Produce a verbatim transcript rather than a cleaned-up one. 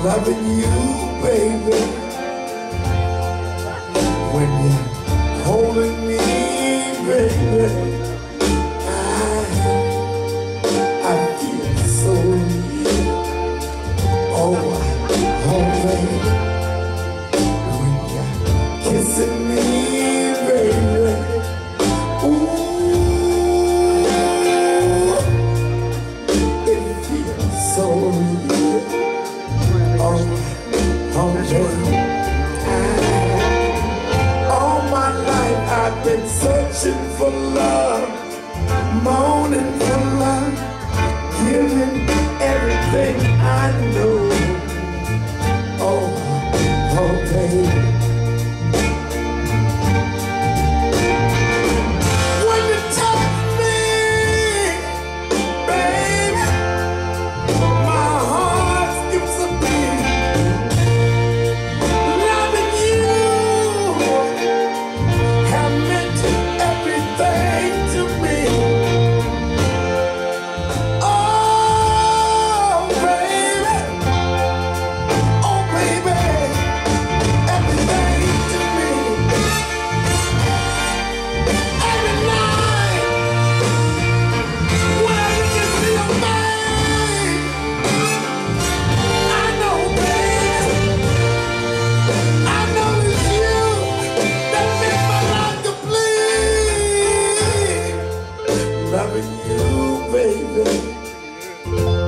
loving you, baby. When you're holding me, baby, I, I feel so real. Oh, oh, baby, when you're kissing me, baby, ooh, it feels so real. Oh, oh, baby, all my life I've been searching for love, moaning for love, giving everything I know. Oh, oh, baby. When you touch me, baby, my heart skips a beat. Loving you have meant everything to me. Oh, baby, oh, baby, everything to me. Every night when I look into your face, I know, baby, I know it's you that make my life complete. Loving you, baby.